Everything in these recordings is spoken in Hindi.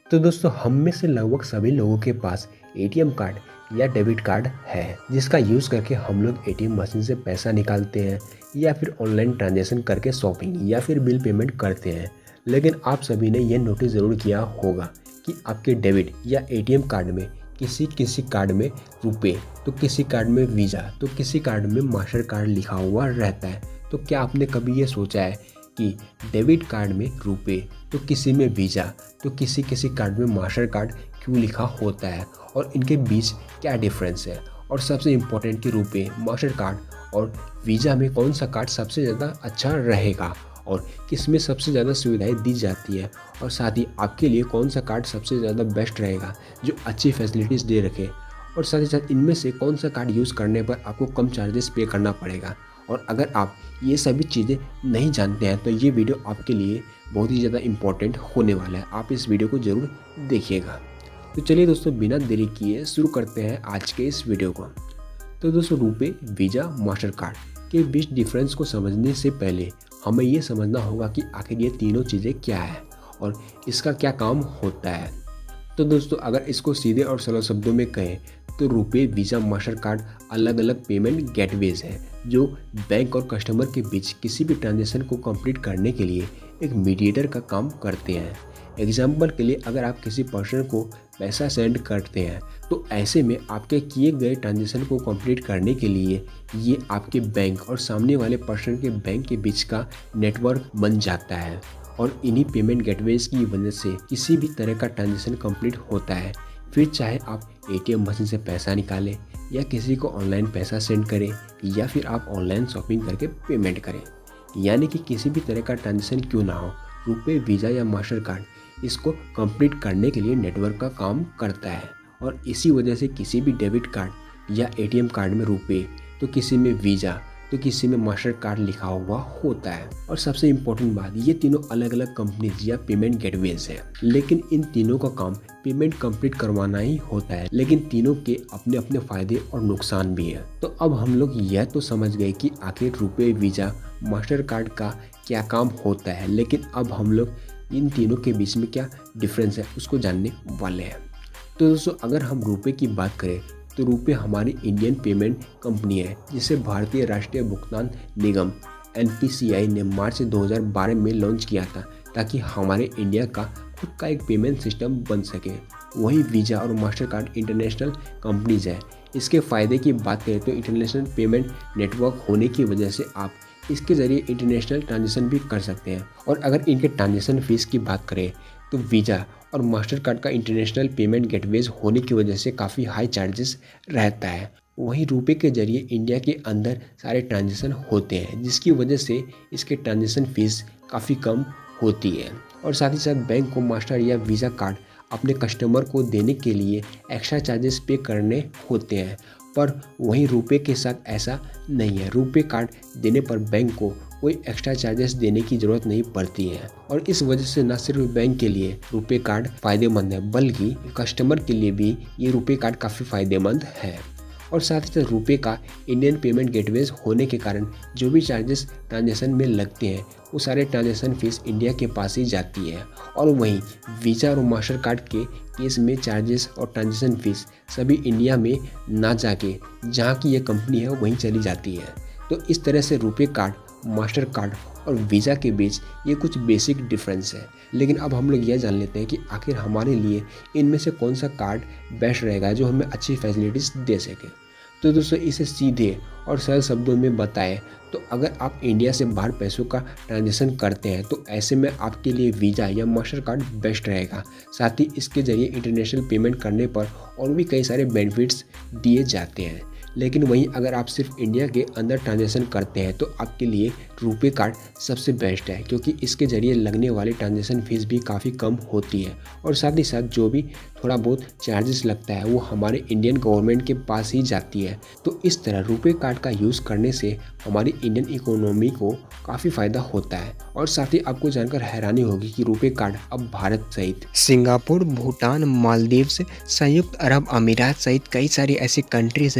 तो दोस्तों हम में से लगभग सभी लोगों के पास एटीएम कार्ड या डेबिट कार्ड है, जिसका यूज़ करके हम लोग एटीएम मशीन से पैसा निकालते हैं या फिर ऑनलाइन ट्रांजैक्शन करके शॉपिंग या फिर बिल पेमेंट करते हैं। लेकिन आप सभी ने यह नोटिस ज़रूर किया होगा कि आपके डेबिट या एटीएम कार्ड में किसी किसी कार्ड में रुपए, तो किसी कार्ड में वीज़ा, तो किसी कार्ड में मास्टर कार्ड लिखा हुआ रहता है। तो क्या आपने कभी ये सोचा है कि डेबिट कार्ड में रुपए, तो किसी में वीज़ा, तो किसी किसी कार्ड में मास्टर कार्ड क्यों लिखा होता है और इनके बीच क्या डिफरेंस है? और सबसे इम्पोर्टेंट कि रुपए, मास्टर कार्ड और वीज़ा में कौन सा कार्ड सबसे ज़्यादा अच्छा रहेगा और किस में सबसे ज़्यादा सुविधाएं दी जाती है, और साथ ही आपके लिए कौन सा कार्ड सबसे ज़्यादा बेस्ट रहेगा जो अच्छी फैसिलिटीज़ दे रखे, और साथ ही साथ इनमें से कौन सा कार्ड यूज़ करने पर आपको कम चार्जेस पे करना पड़ेगा। और अगर आप ये सभी चीज़ें नहीं जानते हैं तो ये वीडियो आपके लिए बहुत ही ज़्यादा इम्पोर्टेंट होने वाला है। आप इस वीडियो को ज़रूर देखिएगा। तो चलिए दोस्तों, बिना देरी किए शुरू करते हैं आज के इस वीडियो को। तो दोस्तों, रुपए, वीज़ा, मास्टर कार्ड के बीच डिफरेंस को समझने से पहले हमें ये समझना होगा कि आखिर ये तीनों चीज़ें क्या है और इसका क्या काम होता है। तो दोस्तों, अगर इसको सीधे और सरल शब्दों में कहें तो रुपए, वीज़ा, मास्टर कार्ड अलग अलग पेमेंट गेटवेज हैं जो बैंक और कस्टमर के बीच किसी भी ट्रांजैक्शन को कंप्लीट करने के लिए एक मीडिएटर का काम करते हैं। एग्जाम्पल के लिए, अगर आप किसी पर्सन को पैसा सेंड करते हैं तो ऐसे में आपके किए गए ट्रांजैक्शन को कंप्लीट करने के लिए ये आपके बैंक और सामने वाले पर्सन के बैंक के बीच का नेटवर्क बन जाता है, और इन्हीं पेमेंट गेटवेज की वजह से किसी भी तरह का ट्रांजैक्शन कंप्लीट होता है। फिर चाहे आप एटीएम मशीन से पैसा निकालें या किसी को ऑनलाइन पैसा सेंड करें या फिर आप ऑनलाइन शॉपिंग करके पेमेंट करें, यानी कि किसी भी तरह का ट्रांजैक्शन क्यों ना हो, रुपए, वीज़ा या मास्टर कार्ड इसको कंप्लीट करने के लिए नेटवर्क का काम करता है। और इसी वजह से किसी भी डेबिट कार्ड या एटीएम कार्ड में रुपए, तो किसी में वीज़ा, तो किसी में मास्टर कार्ड लिखा हुआ होता है। और सबसे इम्पोर्टेंट बात, ये तीनों अलग अलग कंपनीज या पेमेंट गेटवेज हैं, लेकिन इन तीनों का काम पेमेंट कंप्लीट करवाना ही होता है। लेकिन तीनों के अपने अपने फायदे और नुकसान भी है। तो अब हम लोग यह तो समझ गए कि आखिर रुपए, वीज़ा, मास्टर कार्ड का क्या काम होता है, लेकिन अब हम लोग इन तीनों के बीच में क्या डिफरेंस है उसको जानने वाले हैं। तो दोस्तों, अगर हम रुपए की बात करें तो रुपए हमारी इंडियन पेमेंट कंपनी है, जिसे भारतीय राष्ट्रीय भुगतान निगम NPCI ने मार्च 2012 में लॉन्च किया था ताकि हमारे इंडिया का खुद का एक पेमेंट सिस्टम बन सके। वहीं वीज़ा और मास्टर कार्ड इंटरनेशनल कंपनीज है। इसके फ़ायदे की बात करें तो इंटरनेशनल पेमेंट नेटवर्क होने की वजह से आप इसके ज़रिए इंटरनेशनल ट्रांजेक्शन भी कर सकते हैं। और अगर इनके ट्रांजेक्शन फ़ीस की बात करें तो वीज़ा और मास्टर कार्ड का इंटरनेशनल पेमेंट गेटवेज होने की वजह से काफ़ी हाई चार्जेस रहता है। वहीं रुपए के ज़रिए इंडिया के अंदर सारे ट्रांजेक्शन होते हैं, जिसकी वजह से इसके ट्रांजेक्शन फ़ीस काफ़ी कम होती है। और साथ ही साथ बैंक को मास्टर या वीज़ा कार्ड अपने कस्टमर को देने के लिए एक्स्ट्रा चार्जेस पे करने होते हैं, पर वहीं रुपए के साथ ऐसा नहीं है। रुपए कार्ड देने पर बैंक को कोई एक्स्ट्रा चार्जेस देने की ज़रूरत नहीं पड़ती है, और इस वजह से न सिर्फ बैंक के लिए रुपए कार्ड फ़ायदेमंद है, बल्कि कस्टमर के लिए भी ये रुपए कार्ड काफ़ी फ़ायदेमंद है। और साथ ही साथ रुपए का इंडियन पेमेंट गेटवेज होने के कारण जो भी चार्जेस ट्रांजैक्शन में लगते हैं वो सारे ट्रांजैक्शन फीस इंडिया के पास ही जाती है। और वहीं वीज़ा और मास्टर कार्ड के केस में चार्जेस और ट्रांजैक्शन फीस सभी इंडिया में ना जाके जहाँ की ये कंपनी है वहीं चली जाती है। तो इस तरह से रुपए कार्ड, मास्टर कार्ड और वीज़ा के बीच ये कुछ बेसिक डिफरेंस है। लेकिन अब हम लोग यह जान लेते हैं कि आखिर हमारे लिए इनमें से कौन सा कार्ड बेस्ट रहेगा जो हमें अच्छी फैसिलिटीज़ दे सके। तो दोस्तों, इसे सीधे और सरल शब्दों में बताएं तो अगर आप इंडिया से बाहर पैसों का ट्रांजैक्शन करते हैं तो ऐसे में आपके लिए वीज़ा या मास्टर कार्ड बेस्ट रहेगा। साथ ही इसके ज़रिए इंटरनेशनल पेमेंट करने पर और भी कई सारे बेनिफिट्स दिए जाते हैं। लेकिन वहीं अगर आप सिर्फ इंडिया के अंदर ट्रांजैक्शन करते हैं तो आपके लिए रुपए कार्ड सबसे बेस्ट है, क्योंकि इसके ज़रिए लगने वाली ट्रांजैक्शन फ़ीस भी काफ़ी कम होती है, और साथ ही साथ जो भी थोड़ा बहुत चार्जेस लगता है वो हमारे इंडियन गवर्नमेंट के पास ही जाती है। तो इस तरह रुपए कार्ड का यूज़ करने से हमारी इंडियन इकोनॉमी को काफ़ी फ़ायदा होता है। और साथ ही आपको जानकर हैरानी होगी कि रुपए कार्ड अब भारत सहित सिंगापुर, भूटान, मालदीव्स, संयुक्त अरब अमीरात सहित कई सारी ऐसी कंट्रीज़ है जहाँ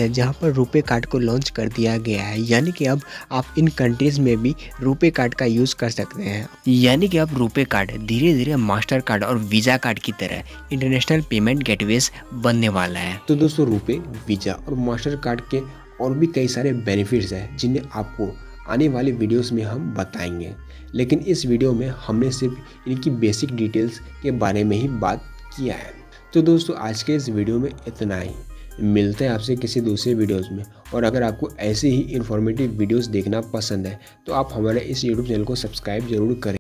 पर रुपे कार्ड को लॉन्च कर दिया गया है, यानी कि अब आप इन कंट्रीज़ में भी रुपे कार्ड का यूज़ कर सकते हैं। यानी कि अब रुपे कार्ड धीरे धीरे मास्टर कार्ड और वीज़ा कार्ड की तरह इंटरनेशनल पेमेंट गेटवेज बनने वाला है। तो दोस्तों, रुपे, वीज़ा और मास्टर कार्ड के और भी कई सारे बेनिफिट्स हैं जिन्हें आपको आने वाले वीडियोस में हम बताएंगे, लेकिन इस वीडियो में हमने सिर्फ इनकी बेसिक डिटेल्स के बारे में ही बात किया है। तो दोस्तों, आज के इस वीडियो में इतना ही। मिलते हैं आपसे किसी दूसरे वीडियोस में, और अगर आपको ऐसे ही इन्फॉर्मेटिव वीडियोस देखना पसंद है तो आप हमारे इस यूट्यूब चैनल को सब्सक्राइब जरूर करें।